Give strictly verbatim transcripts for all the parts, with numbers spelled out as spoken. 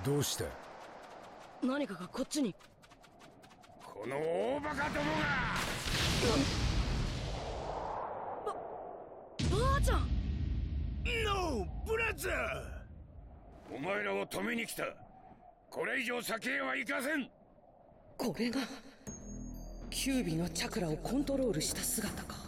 どうした？ 何かがこっちに。 この大バカどもが。ば、ばあちゃん。 ノーブラザー。お前らを止めに来た。これ以上先へは行かせん。 これがキュービのチャクラをコントロールした姿か。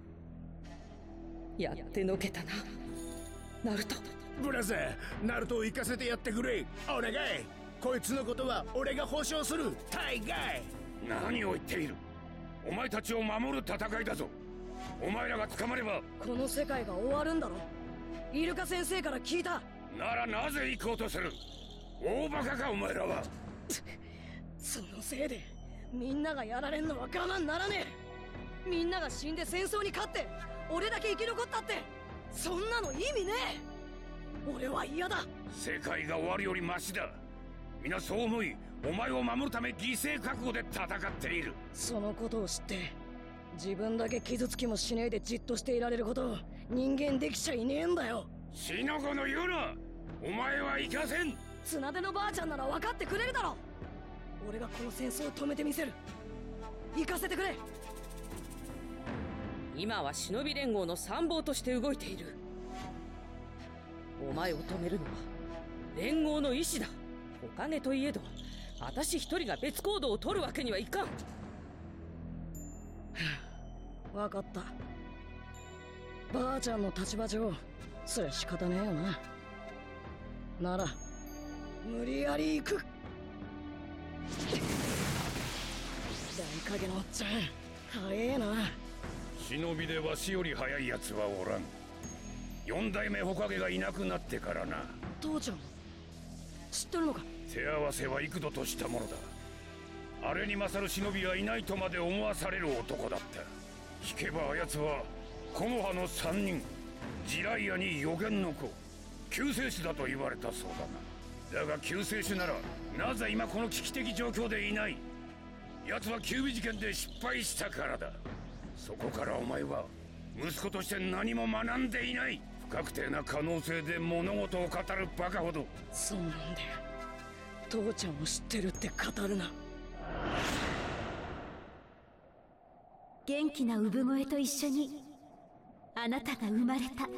やってのけたな、ナルト。 ブラザー、ナルトを行かせてやってくれ。お願い。こいつのことは俺が保証する。大概。 何を言っている。お前たちを守る戦いだぞ。お前らが捕まればこの世界が終わるんだろ。イルカ先生から聞いた。 ならなぜ行こうとする。大バカかお前らは。 そのせいでみんながやられんのは我慢ならねえ。みんなが死んで戦争に勝って俺だけ生き残ったって、そんなの意味ねえ。俺は嫌だ。 世界が終わるよりマシだ。皆そう思い、お前を守るため犠牲覚悟で戦っている。 そのことを知って自分だけ傷つきもしねえでじっとしていられることを人間できちゃいねえんだよ。 死の子の言うな。お前は行かせん。 綱手のばあちゃんなら分かってくれるだろ。俺がこの戦争を止めてみせる。行かせてくれ。今は忍び連合の参謀として動いている。お前を止めるのは連合の意志だ。おかげといえど私一人が別行動を取るわけにはいかん。分かった。ばあちゃんの立場上そりゃ仕方ねえよな。なら無理やり行く。大影のおっちゃん早えな。 忍びでわしより早い奴はおらん。四代目火影がいなくなってからな。 父ちゃん知ってるのか。 手合わせは幾度としたものだ。あれに勝る忍びはいないとまで思わされる男だった。聞けばあやつは木の葉の三人、ジライアに予言の子、救世主だと言われたそうだな。だが救世主ならなぜ今この危機的状況でいない。奴はキュービ事件で失敗したからだ。そこからお前は息子として何も学んでいない。不確定な可能性で物事を語るバカほど。 そうなんだよ。父ちゃんを知ってるって語るな。 元気な産声と一緒にあなたが生まれた。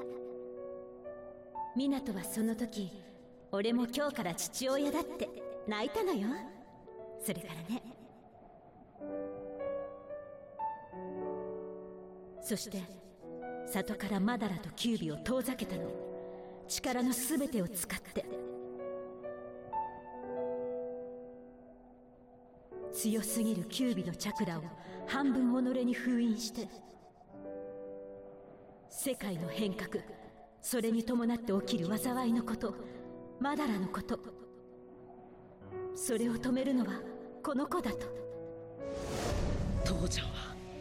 湊はその時、俺も今日から父親だって泣いたのよ。それからね。そして里からマダラとキュービを遠ざけたの。力の全てを使って。強すぎるキュービのチャクラを半分己に封印して、世界の変革、それに伴って起きる災いのこと、マダラのこと、それを止めるのはこの子だと。 父ちゃんは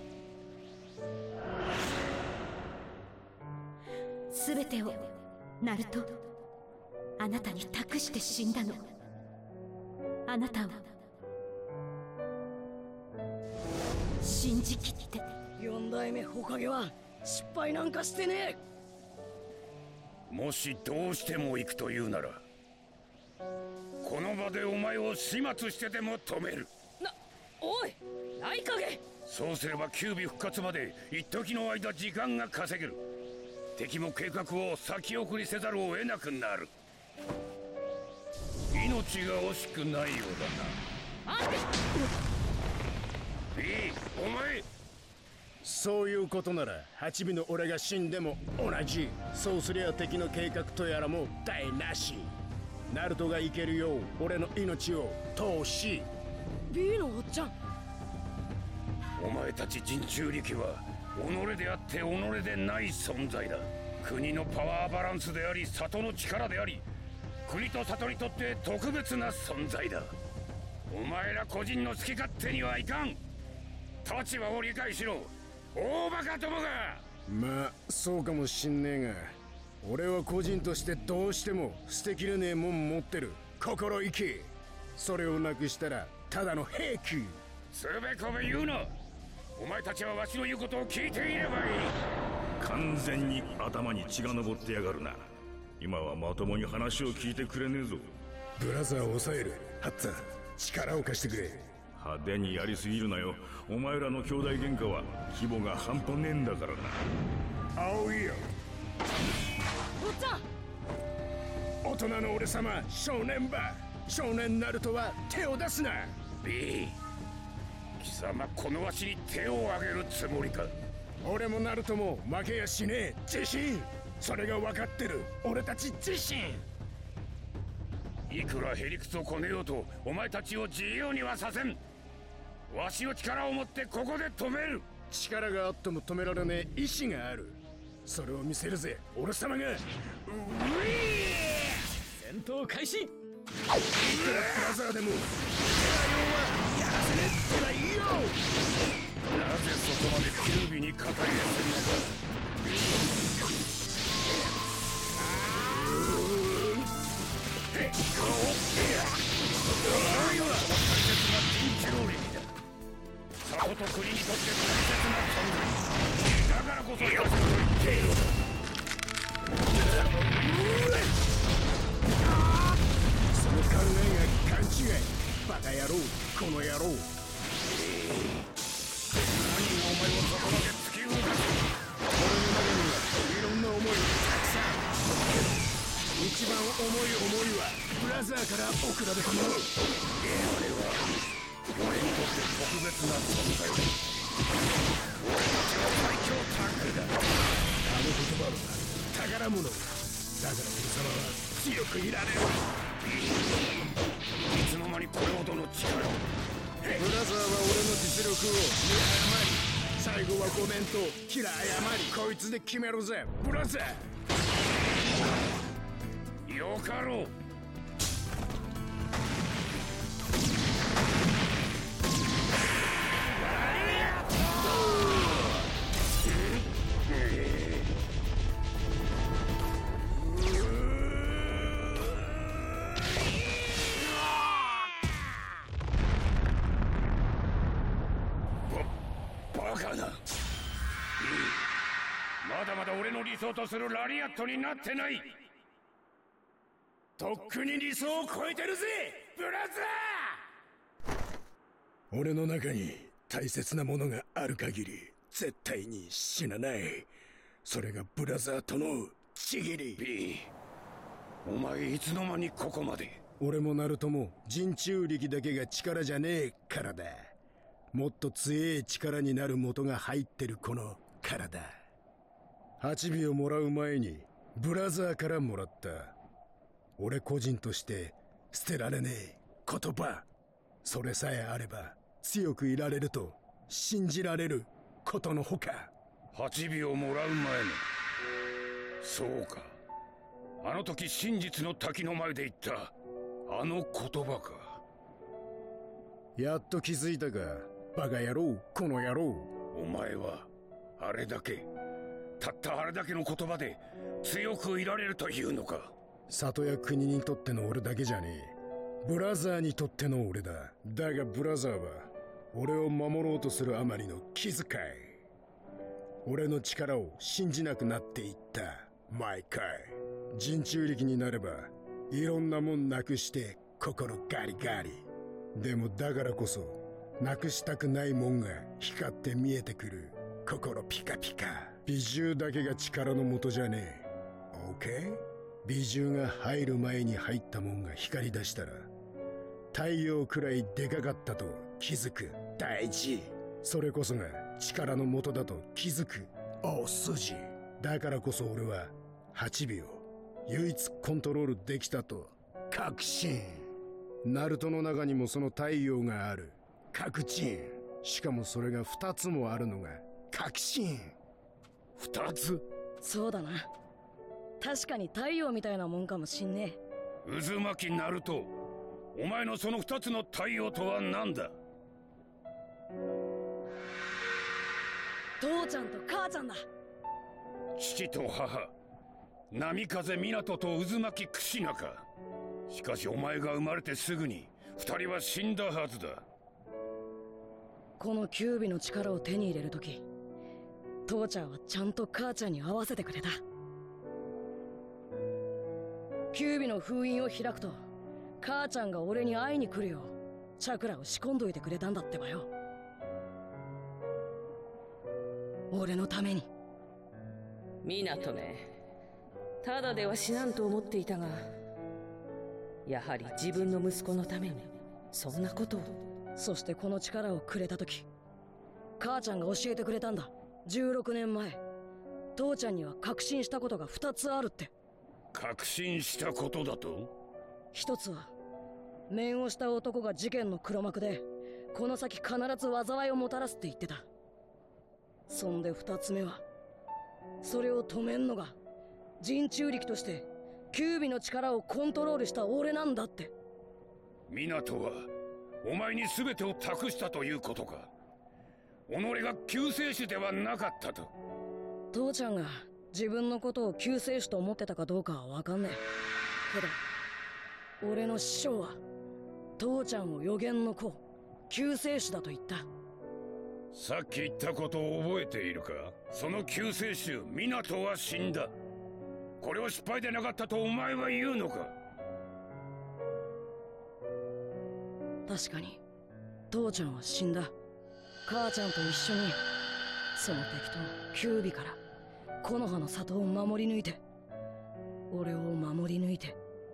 全てをナルト、あなたに託して死んだの。あなたを信じきって。 四代目火影は失敗なんかしてねえ。もしどうしても行くというならこの場でお前を始末してでも止める。 な、おい大影。 そうすればキュービ復活まで一時の間時間が稼げる。敵も計画を先送りせざるを得なくなる。命が惜しくないようだな。 待って。 いい、お前。 そういうことなら八尾の俺が死んでも同じ。そうすりゃ敵の計画とやらも台なし。ナルトが生けるよう俺の命を投資。 B のおっちゃん。 お前たち人中力は己であって己でない存在だ。国のパワーバランスであり里の力であり、国と里にとって特別な存在だ。お前ら個人の好き勝手にはいかん。立場を理解しろ、大バカどもが。 まあそうかもしんねえが、俺は個人としてどうしても捨てきれねえもん持ってる。心意気。それをなくしたらただの兵器。 つべこべ言うな。お前たちはわしの言うことを聞いていればいい。 完全に頭に血が上ってやがるな。今はまともに話を聞いてくれねえぞ。 ブラザーを抑える。ハッツァ、力を貸してくれ。 派手にやりすぎるなよ。お前らの兄弟喧嘩は規模が半端ねえんだからな。 青いよ。 おっちゃん。 大人の俺様、少年ば少年ナルトは手を出すな。 B、 貴様このわしに手を挙げるつもりか。 俺もナルトも負けやしねえ。自信、それが分かってる。俺たち自信。 いくらへりくつをこねようとお前たちを自由にはさせん。わしの力を持ってここで止める。 力があっても止められねえ意志がある。それを見せるぜ、俺様が。う戦闘開始。 いくらブラザーでもやらせねえってないよ。 なぜそこまでキュービに語り合ってるのか。へっ、お前は大切なピンチローリーだ。里と国にとって大切な存在だからこそ言わせと言っているのだ。 その考えが勘違い。バカ野郎、この野郎。 何がお前をそこまで突き動かす。 俺の中にはいろんな思いがたくさん。一番重い思いはブラザーから送られたもの。 俺は俺にとって特別な存在だ。俺たちは最強タッグだ。 あの言葉は宝物だ。だから俺様は強くいられる。 いつの間にこれほどの力を。 ブラザーは俺の実力を見誤り、最後はごめんとキラ謝り、こいつで決めろぜブラザー。よかろう。まだまだ俺の理想とするラリアットになってない。 とっくに理想を超えてるぜブラザー。俺の中に大切なものがある限り絶対に死なない。それがブラザーとのちぎり。 B、 お前いつの間にここまで。 俺もナルトも人中力だけが力じゃねえからだ。もっと強え力になる元が入ってるこの体。はちびをもらう前にブラザーからもらった。俺個人として捨てられねえ言葉。それさえあれば強くいられると信じられることのほか。 はちびをもらう前の。そうか、あの時真実の滝の前で言ったあの言葉か。 やっと気づいたかバカ野郎、この野郎。 お前はあれだけ、たったあれだけの言葉で強くいられるというのか。 里や国にとっての俺だけじゃねえ、ブラザーにとっての俺だ。だがブラザーは俺を守ろうとするあまりの気遣い、俺の力を信じなくなっていった。毎回人中力になればいろんなもんなくして心ガリガリ。でもだからこそなくしたくないもんが光って見えてくる心ピカピカ。美獣だけが力の元じゃねえ。オーケー？美獣が入る前に入ったもんが光り出したら太陽くらいでかかったと気づく。大事。それこそが力の元だと気づく大筋。だからこそ俺ははちびを唯一コントロールできたと確信。ナルトの中にもその太陽がある。確信。しかもそれが二つもあるのが確信。 二つ？ そうだな、確かに太陽みたいなもんかもしんねえ。渦巻きナルト、お前のその二つの太陽とは何だ？ 父ちゃんと母ちゃんだ。 父と母、波風湊と渦巻き櫛中。しかしお前が生まれてすぐに二人は死んだはずだ。 このキュービの力を手に入れるとき、父ちゃんはちゃんと母ちゃんに合わせてくれた。キュービの封印を開くと母ちゃんが俺に会いに来るようチャクラを仕込んどいてくれたんだってばよ。俺のために。 湊め、ただでは死なんと思っていたが、やはり自分の息子のためにそんなことを。 そしてこの力をくれた時、母ちゃんが教えてくれたんだ。じゅうろくねんまえ、父ちゃんには確信したことがふたつあるって。 確信したことだと？ 一つは面をした男が事件の黒幕で、この先必ず災いをもたらすって言ってた。そんで二つ目は、それを止めんのが人中力としてキュービの力をコントロールした俺なんだって。 湊はお前に全てを託したということか。己が救世主ではなかったと。 父ちゃんが自分のことを救世主と思ってたかどうかは分かんねえけど、俺の師匠は父ちゃんを予言の子救世主だと言った。 さっき言ったことを覚えているか？その救世主湊は死んだ。これを失敗でなかったとお前は言うのか？ 確かに父ちゃんは死んだ。母ちゃんと一緒にその敵とキュービから木の葉の里を守り抜いて、俺を守り抜いて。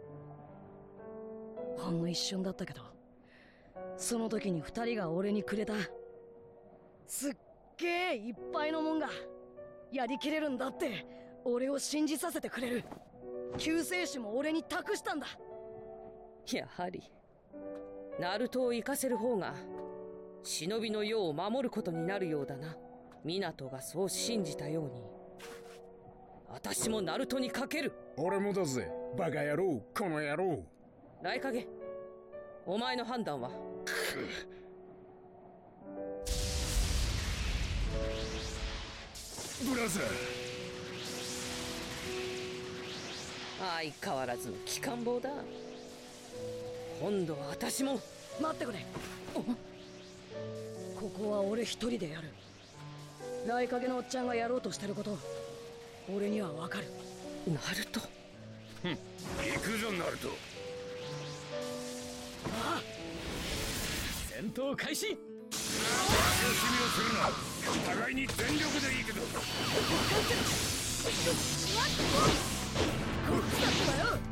ほんの一瞬だったけど、その時に二人が俺にくれたすっげえいっぱいのもんがやりきれるんだって俺を信じさせてくれる救世主も俺に託したんだ。 やはりナルトを生かせる方が忍びの世を守ることになるようだな。湊がそう信じたように、私もナルトにかける。 俺もだぜ、バカ野郎、この野郎。 ライカゲ、お前の判断は？ ブラザー。 相変わらずの機関棒だ。今度は私も。 待ってくれ。ここは俺一人でやる。雷影のおっちゃんがやろうとしてること、俺にはわかる。 ナルト。 ふん、行くぞナルト。 ああ、 戦闘開始。 楽しみをするな。互いに全力でいいけど。 こっちだったよ。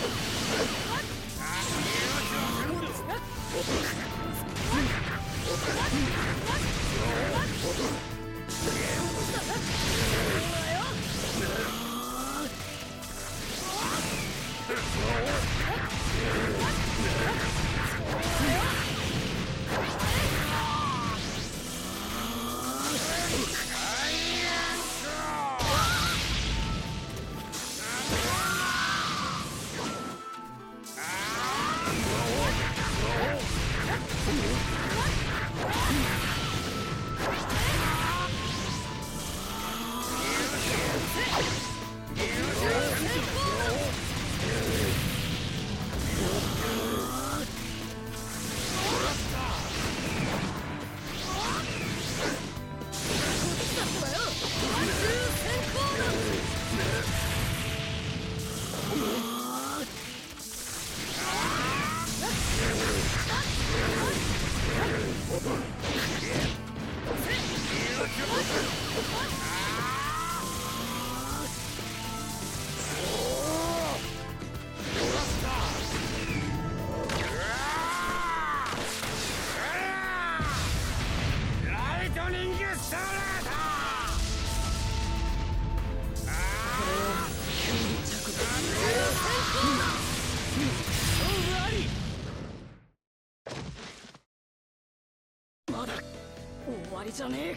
まだ終わりじゃね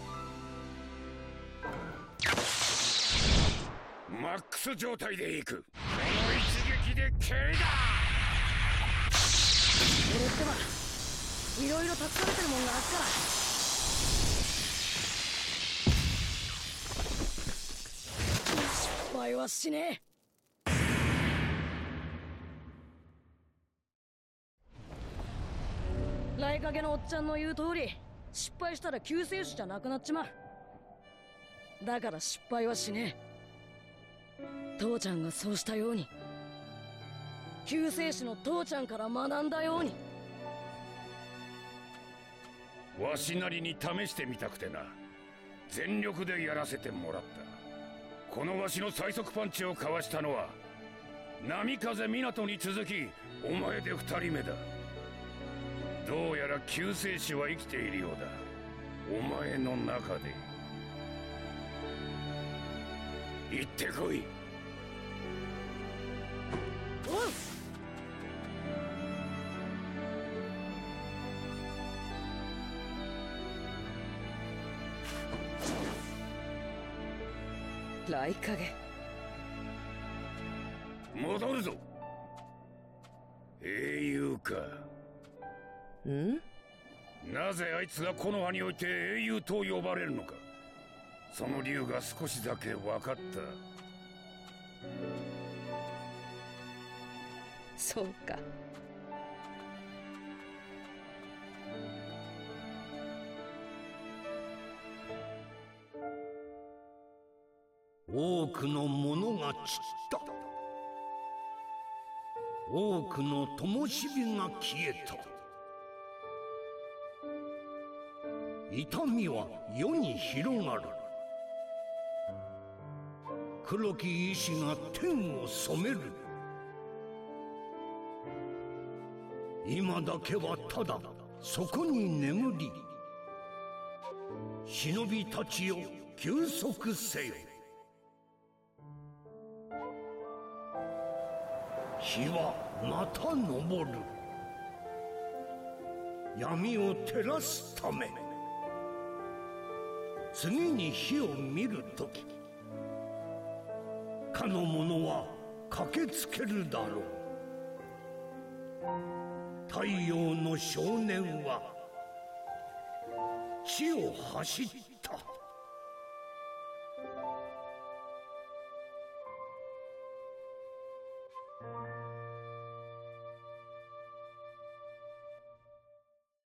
え。マックス状態で行く。この一撃で蹴りだ。 俺ってはいろいろ託されてるもんがあっから。失敗はしねえ。雷影のおっちゃんの言う通り、失敗したら救世主じゃなくなっちまう。だから失敗はしねえ。父ちゃんがそうしたように救世主の父ちゃんから学んだように。 わしなりに試してみたくてな、全力でやらせてもらった。このわしの最速パンチをかわしたのは波風湊に続きお前で二人目だ。どうやら救世主は生きているようだ、お前の中で。行ってこい。 おう。 来影。 戻るぞ。英雄か。 ん？ なぜあいつがこの葉において英雄と呼ばれるのか、その理由が少しだけ分かった。 そうか。 多くの者が散った。多くの灯火が消えた。痛みは世に広がる。黒き意志が天を染める。今だけはただそこに眠り、忍びたちよ休息せよ。日はまた昇る。闇を照らすため。次に火を見るとき、かの者は駆けつけるだろう。太陽の少年は地を走った。